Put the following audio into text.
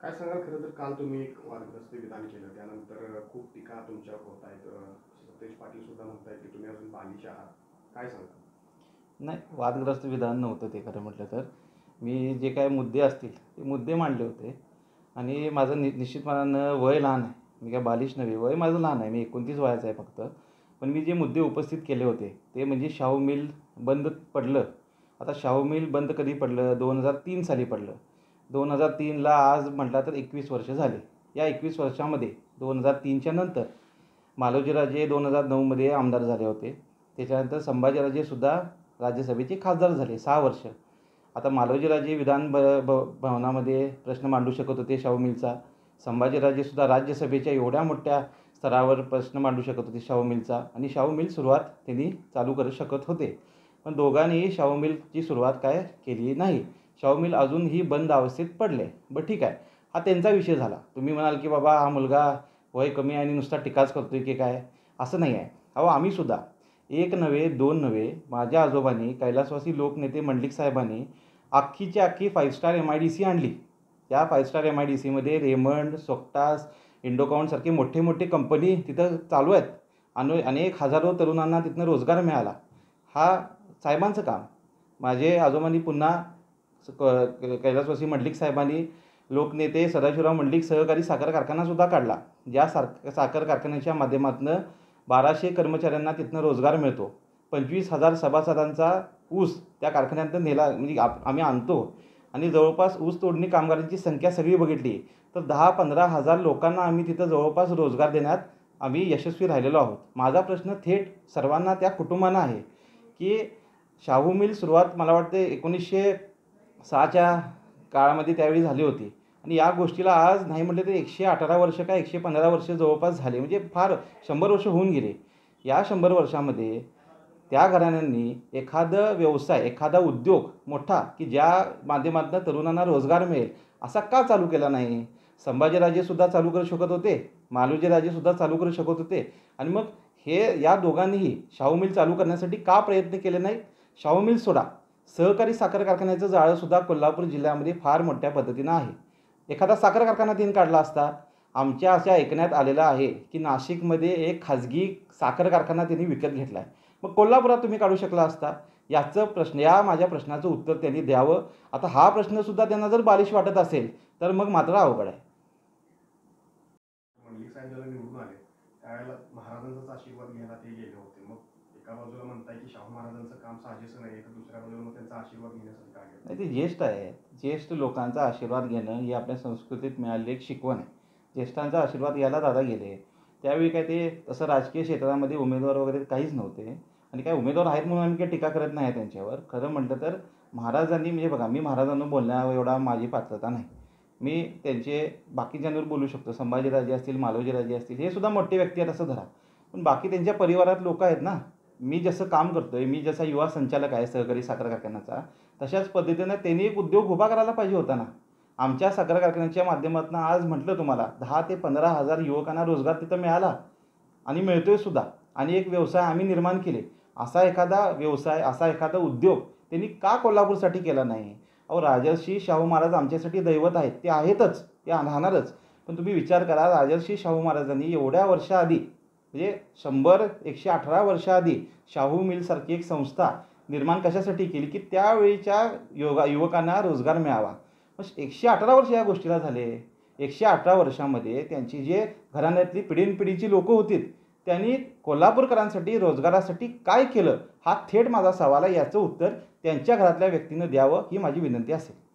काय सांगाल? खरं तर काल तुम्ही एक वादग्रस्त विधान केलं, त्यानंतर खूप टीका तुमच्यावर होत आहेत. सतेज पाटील सुद्धा म्हणतायत की तुम्ही अजून बालिश आहात. काय सांगाल? नाही, वादग्रस्त विधान नव्हतं ते. खरं म्हटलं तर मी जे काही मुद्दे असतील ते मुद्दे मांडले होते. आणि माझं निश्चितपणानं वय लहान आहे. मी काय बालिश नव्हे, वय माझं लहान आहे. मी 29 वयाचा आहे फक्त. पण मी जे मुद्दे उपस्थित केले होते ते म्हणजे शाहू मिल बंद पडलं. आता शाहू मिल बंद कधी पडलं? 2003 साली पडलं. 2003ला आज म्हटलं तर 21 वर्ष झाले. या 21 वर्षामध्ये 2003च्या नंतर मालोजीराजे 2009मध्ये आमदार झाले होते. त्याच्यानंतर संभाजीराजेसुद्धा राज्यसभेचे खासदार झाले 6 वर्ष. आता मालोजीराजे विधान भवनामध्ये प्रश्न मांडू शकत होते शाहू मिलचा. संभाजीराजेसुद्धा राज्यसभेच्या एवढ्या मोठ्या स्तरावर प्रश्न मांडू शकत होते शाहू मिलचा. आणि शाहू मिल सुरुवात त्यांनी चालू करू शकत होते. पण दोघांनीही शाहू मिलची सुरुवात काय केली नाही. शाहू मिल अजूनही बंद अवस्थेत पडले. बरं, ठीक आहे, हा त्यांचा विषय झाला. तुम्ही म्हणाल की बाबा हा मुलगा वय कमी आहे आणि नुसता टीकाच करतोय की काय? असं नाही आहे. अहो, आम्हीसुद्धा एक नव्हे, दोन नव्हे, माझ्या आजोबांनी, कैलासवासी लोकनेते मंडलिक साहेबांनी अख्खीच्या अख्खी 5 स्टार MIDC आणली. त्या 5 स्टार MIDCमध्ये रेमंड, सोक्टास, इंडोकॉनसारखे मोठे मोठे कंपनी तिथं चालू आहेत. अनेक हजारो तरुणांना तिथनं रोजगार मिळाला. हा साहेबांचं काम. माझे आजोबांनी पुन्हा कैलासवासी मंडलिक साहेबांनी लोकनेते सदाशिवराव मंडलिक सहकारी साखर कारखानासुद्धा काढला. ज्या साखर कारखान्याच्या माध्यमातून 1200 कर्मचाऱ्यांना तिथनं रोजगार मिळतो. 25,000 सभासदांचा ऊस त्या कारखान्यातून नेला, म्हणजे आम्ही आणतो. आणि जवळपास ऊस तोडणी कामगारांची संख्या सगळी बघितली तर 10-15 हजार लोकांना आम्ही तिथं जवळपास रोजगार देण्यात आम्ही यशस्वी राहिलेलो आहोत. माझा प्रश्न थेट सर्वांना, त्या कुटुंबांना आहे की शाहू मिल सुरुवात मला वाटते 1906च्या काळामध्ये त्यावेळी झाली होती. आणि या गोष्टीला आज नाही म्हटलं तर 118 वर्ष का 115 वर्ष जवळपास झाले. म्हणजे फार 100 वर्ष होऊन गेले. या 100 वर्षामध्ये त्या घराण्यांनी एखादा व्यवसाय, एखादा उद्योग मोठा की ज्या माध्यमातून तरुणांना रोजगार मिळेल असा का चालू केला नाही? संभाजीराजेसुद्धा चालू करू शकत होते, मालोजीराजेसुद्धा चालू करू शकत होते. आणि मग हे या दोघांनीही शाहू मिल चालू करण्यासाठी का प्रयत्न केले नाही? शाहू मिल सोडा, सहकारी साखर कारखान्याचं जाळंसुद्धा कोल्हापूर जिल्ह्यामध्ये फार मोठ्या पद्धतीनं आहे. एखादा साखर कारखाना त्यांनी काढला असता. आमच्या अशा ऐकण्यात आलेलं आहे की नाशिकमध्ये एक खाजगी साखर कारखाना त्यांनी विकत घेतला आहे. मग कोल्हापुरात तुम्ही काढू शकला असता. या माझ्या प्रश्नाचं उत्तर त्यांनी द्यावं. आता हा प्रश्नसुद्धा त्यांना जर बालिश वाटत असेल तर मग मात्र अवघड आहे. मंडलिक साहेब ज्याला निवडून आले त्यावेळेला महाराजांचाच आशीर्वाद घ्यायला ते गेले होते. मग एका बाजूला म्हणताय की शाहू महाराजांचं काम साजेसं नाही, तर दुसऱ्या बाजूला मग त्यांचा आशीर्वाद घेण्यासाठी काय केलं? नाही, ते ज्येष्ठ आहे. ज्येष्ठ लोकांचा आशीर्वाद घेणं ही आपल्या संस्कृतीत मिळालेली एक शिकवण आहे. ज्येष्ठांचा आशीर्वाद घ्यायला दादा गेले. त्यावेळी काय ते तसं राजकीय क्षेत्रामध्ये उमेदवार वगैरे काहीच नव्हते. आणि काय उमेदवार आहेत म्हणून आम्ही काही टीका करत नाही त्यांच्यावर. खरं म्हटलं तर महाराजांनी, म्हणजे बघा, मी महाराजांना बोलण्या एवढा माझी पात्रता नाही. मी त्यांचे बाकीच्यांवर बोलू शकतो. संभाजीराजे असतील, मालोजीराजे असतील, हे सुद्धा मोठे व्यक्ती आहेत असं धरा. पण बाकी त्यांच्या परिवारात लोक आहेत ना. मी जसं काम करतोय, मी जसा युवा संचालक आहे सहकारी साखर कारखान्याचा, तशाच पद्धतीनं त्यांनी एक उद्योग उभा करायला पाहिजे होता ना. आमच्या साखर कारखान्याच्या माध्यमातून आज म्हटलं तुम्हाला 10 ते 15 हजार युवकांना रोजगार तिथं मिळाला आणि मिळतोय सुद्धा. आणि एक व्यवसाय आम्ही निर्माण केले. असा एखादा व्यवसाय, असा एखादा उद्योग त्यांनी का कोल्हापूरसाठी केला नाही? अहो, राजर्षी शाहू महाराज आमच्यासाठी दैवत आहेत. ते आहेतच, ते राहणारच. पण तुम्ही विचार करा, राजर्षी शाहू महाराजांनी एवढ्या वर्षाआधी, म्हणजे 118 वर्षाआधी शाहू मिलसारखी एक संस्था निर्माण कशासाठी केली? की त्यावेळीच्या युवकांना रोजगार मिळावा. मग 118 वर्ष या गोष्टीला झाले. 118 वर्षामध्ये त्यांची जे घराण्यातली पिढीनपिढीची लोकं होती त्यांनी कोल्हापूरकरांसाठी, रोजगारासाठी काय केलं? हा थेट माझा सवाल आहे. याचं उत्तर त्यांच्या घरातल्या व्यक्तीनं द्यावं ही माझी विनंती असेल.